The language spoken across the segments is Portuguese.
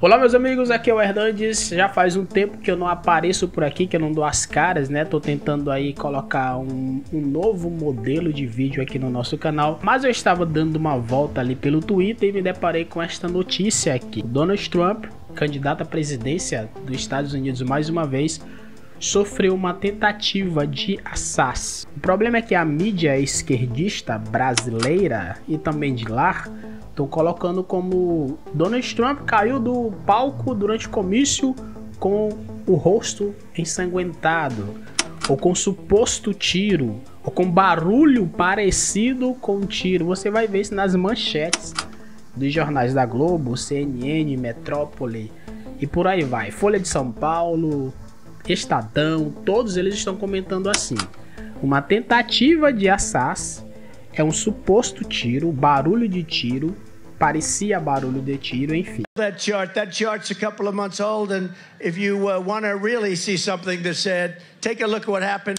Olá meus amigos, aqui é o Hernandes. Já faz um tempo que eu não apareço por aqui, que eu não dou as caras, né? Tô tentando aí colocar um novo modelo de vídeo aqui no nosso canal. Mas eu estava dando uma volta ali pelo Twitter e me deparei com esta notícia aqui. Donald Trump, candidato à presidência dos Estados Unidos mais uma vez, sofreu uma tentativa de assassinato. O problema é que a mídia esquerdista brasileira e também de lá estão colocando como Donald Trump caiu do palco durante o comício com o rosto ensanguentado, ou com suposto tiro, ou com barulho parecido com tiro. Você vai ver isso nas manchetes dos jornais da Globo, CNN, Metrópole e por aí vai. Folha de São Paulo, Estadão, todos eles estão comentando assim: uma tentativa de assassinato é um suposto tiro, barulho de tiro, parecia barulho de tiro, enfim. That chart's a couple of months old, and if you want to really see something that's said, take a look at what happened.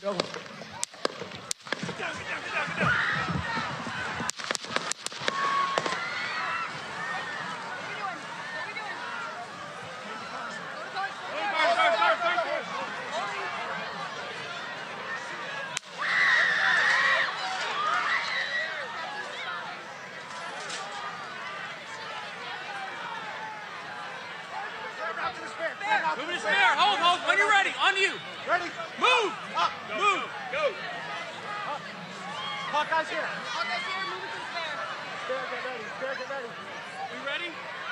Move to spare. Hold. When you're ready. On you. Ready? Move. Up. Move. Go. Up. Hawkeye's here. Hawkeye's here. Move it to the spare. Spare, get ready. Spare, get ready. We ready?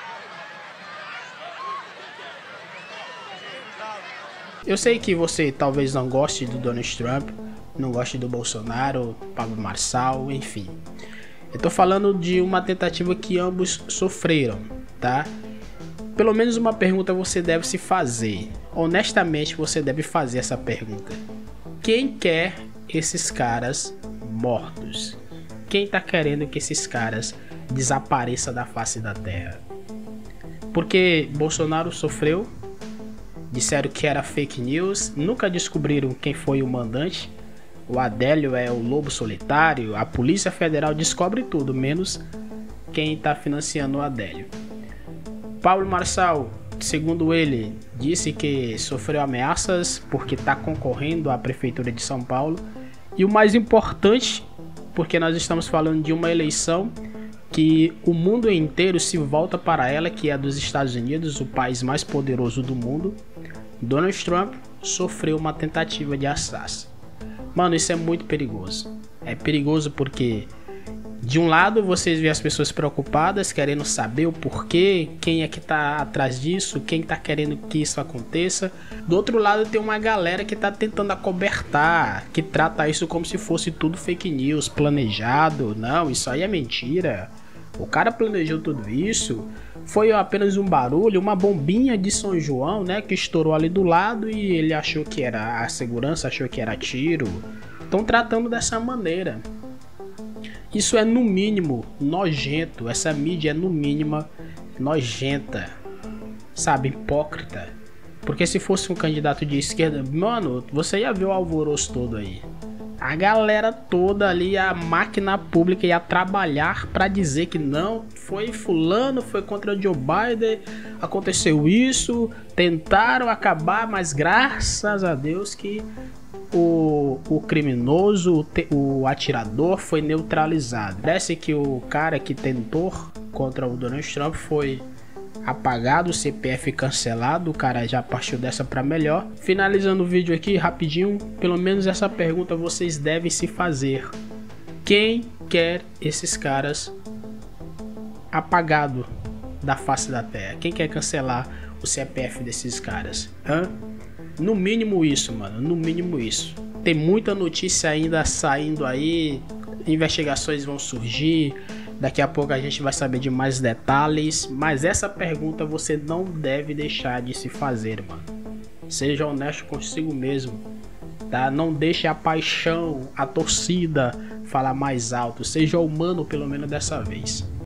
Eu sei que você talvez não goste do Donald Trump, não goste do Bolsonaro, Pablo Marçal, enfim. Eu tô falando de uma tentativa que ambos sofreram, tá? Pelo menos uma pergunta você deve se fazer. Honestamente, você deve fazer essa pergunta: quem quer esses caras mortos? Quem tá querendo que esses caras desapareçam da face da terra? Porque Bolsonaro sofreu, disseram que era fake news, nunca descobriram quem foi o mandante. O Adélio é o lobo solitário, a Polícia Federal descobre tudo, menos quem tá financiando o Adélio. Pablo Marçal, segundo ele, disse que sofreu ameaças porque está concorrendo à Prefeitura de São Paulo. E o mais importante, porque nós estamos falando de uma eleição que o mundo inteiro se volta para ela, que é a dos Estados Unidos, o país mais poderoso do mundo. Donald Trump sofreu uma tentativa de assassinato. Mano, isso é muito perigoso. É perigoso porque, de um lado, vocês veem as pessoas preocupadas, querendo saber o porquê, quem é que tá atrás disso, quem tá querendo que isso aconteça. Do outro lado, tem uma galera que tá tentando acobertar, que trata isso como se fosse tudo fake news, planejado. Não, isso aí é mentira. O cara planejou tudo isso, foi apenas um barulho, uma bombinha de São João, né, que estourou ali do lado e ele achou que era a segurança, achou que era tiro. Estão tratando dessa maneira. Isso é no mínimo nojento, essa mídia é no mínimo nojenta, sabe, hipócrita. Porque se fosse um candidato de esquerda, mano, você ia ver o alvoroço todo aí. A galera toda ali, a máquina pública ia trabalhar para dizer que não, foi fulano, foi contra Joe Biden, aconteceu isso, tentaram acabar, mas graças a Deus que o criminoso, o atirador foi neutralizado. Parece que o cara que tentou contra o Donald Trump foi apagado, o CPF cancelado, o cara já partiu dessa para melhor. Finalizando o vídeo aqui rapidinho, pelo menos essa pergunta vocês devem se fazer: quem quer esses caras apagado da face da terra? Quem quer cancelar o CPF desses caras? No mínimo isso, mano, no mínimo isso. Tem muita notícia ainda saindo aí, investigações vão surgir, daqui a pouco a gente vai saber de mais detalhes, mas essa pergunta você não deve deixar de se fazer, mano. Seja honesto consigo mesmo, tá? Não deixe a paixão, a torcida falar mais alto, seja humano pelo menos dessa vez.